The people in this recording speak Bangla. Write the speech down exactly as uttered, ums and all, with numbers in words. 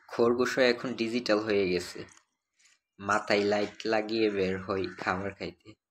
খরগোশও এখন ডিজিটাল হয়ে গেছে, মাথায় লাইট লাগিয়ে বের হয় খাবার খাইতে।